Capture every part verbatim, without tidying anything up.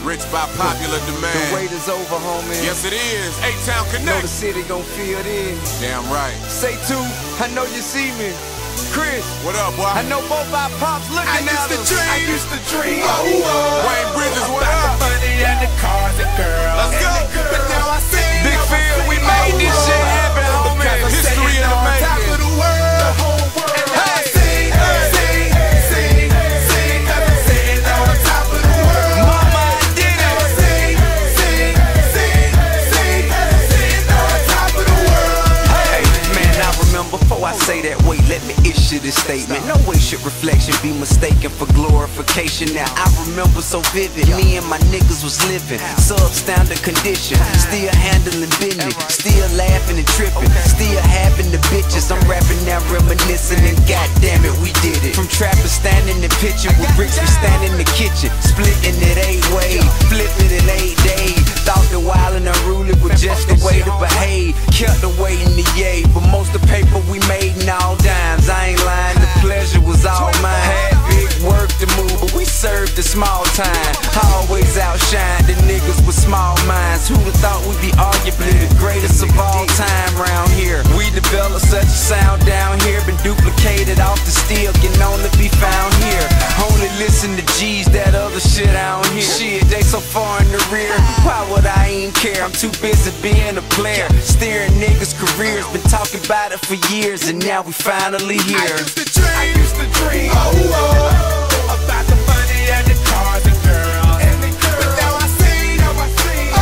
Rich by popular demand. The wait is over, homie. Yes, it is. A-Town Know Connect. the city gon' feel this. Damn right. Say two, I know you see me. Chris, What up, boy? I know both our pops looking I at used to us. dream, I used to dream, oh, oh, Wayne Bridges, what about up? the money and the cars and girls. Let's go. But now I see, Big now I Phil, see, we made oh, this oh, shit happen, homie. because I'm History sitting in the on top making. of the world, the whole world. And now I Hey, see, see, see, see, because I'm sitting on top of the world. Mama, I did Now I it. see, see, see, see, because I'm sitting on top of the world. Hey, man, I remember before I say that, wait, let me issue this statement. No way should reflection be mistaken for glorification. Now I remember so vivid, me and my niggas was living substandard condition, still handling business, still laughing and tripping, still having the bitches. I'm rapping now, reminiscing, and goddamn it, we did it. From trappers standing in pitching with bricks, we stand in the kitchen, splitting it eight ways, flipping it eight days. Thought the wild and unruly was just the way to behave. Kept the way in the yay, but most of the paper we made in all dimes. I ain't lying, the pleasure was all mine. Had big work to move, but we served the small time. Always outshine the niggas with small minds. Who'da thought we'd be arguably the greatest of all time round here? We developed such a sound down here, been duplicated off the steel, can only be found here. Only listen to G's, that other shit I don't hear. Shit, they so far in the rear, why would I even care? I'm too busy being a player, steering niggas' careers. Been talking about it for years, and now we finally I here. used to dream, I used to dream, oh, oh, about the money and the cars and girls. And the girls. But now I see, now I see, oh,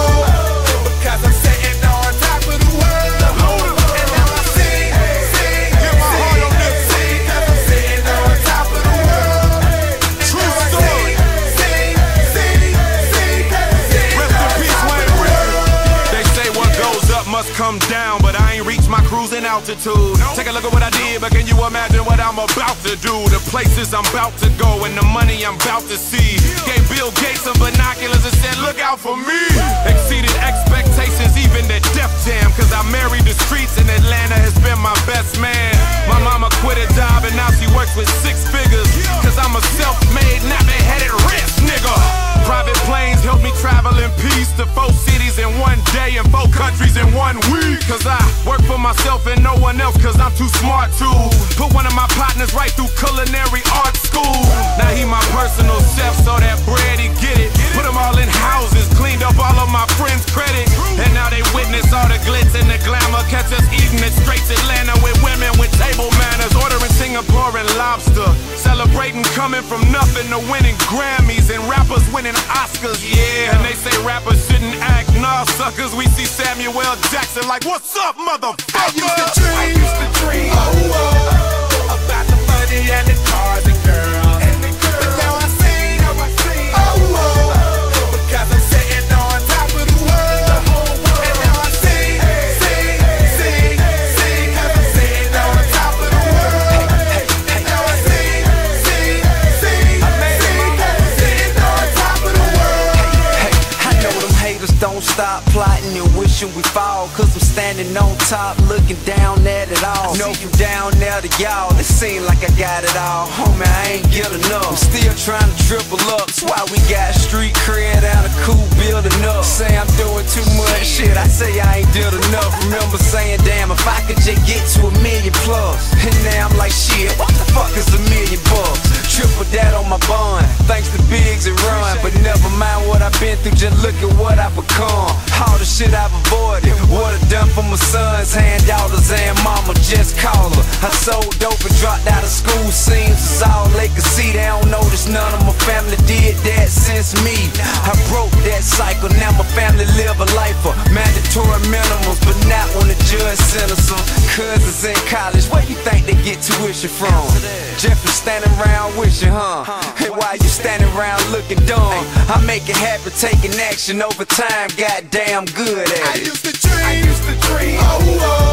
oh, because I'm sitting on top of the world. And now I see, see, Get my heart on this. see, because I'm sitting on top of the world. True Now I story. see, see, see, see, because I'm sitting Rest in on peace, top of Wayne the Bridges. world. They say what goes up must come down, but I ain't reached my cruising altitude. Take a look at what I did, but can you imagine what I'm about to do? The places I'm about to go and the money I'm about to see. Gave Bill Gates some binoculars and said, look out for me. Exceeded expectations, even the Def Jam, cause I married the streets and Atlanta has been my best man. My mama quit a job and now she works with six figures, cause I'm a self-made, nappy-headed rich nigga. Private planes help me travel in peace to four cities in one day and four countries in one week. Cause I work for myself and no one else, cause I'm too smart to put one of my partners right through culinary art school. Now he my personal chef, so that bread he get it. Put them all in houses, cleaned up all of my friends' credit. And now they witness all the glitz and the glamour. Catch us eating it straight to Atlanta with women with table manners. Ordering Singapore and lobster. Celebrating coming from nothing to winning Grammys and rappers winning Oscars, yeah. And they say rappers shouldn't act, nah, suckers. We see Samuel Jackson like, what's up, motherfucker? I used to dream, I used to dream, oh, oh, about the money and the cars and girls. And the girls. But now I see, now I see, oh, oh, because I'm sitting on top of the world. The whole world. And now I see, see, see, see, because I'm sitting on top of the world. And now I see, see, see, see, because I'm sitting on top of the world. Hey, I know them haters don't stop plotting and wishing we fall, cause I'm standing on top looking down at it all. Know from down there to y'all, it seem like I got it all. Homie, I ain't get enough, I'm still trying to triple up. That's why we got street cred and a cool building up. Say I'm doing too much shit, I say I ain't did enough. Remember saying, damn, if I could just get to a million plus. And now I'm like, shit, what the fuck is a million bucks? Triple that on my bond, thanks to Biggs and Run. But never mind what I've been through, just look at what I've become. All the shit I've avoided, what I done for my sons, hand daughters and mama, just call her. I sold dope and dropped out of school, seems it's all they can see. They don't notice none of my family did that since me. I broke that cycle, now my family live a life of mandatory minimums, but not when the judge sentenced them. Cousins in college, where you think they get tuition from? Jeffrey standing around wishing, huh? Hey, why you standing around looking dumb? I make it happen, taking action over time, goddamn good at I it. used to dream, I used to dream, oh, oh.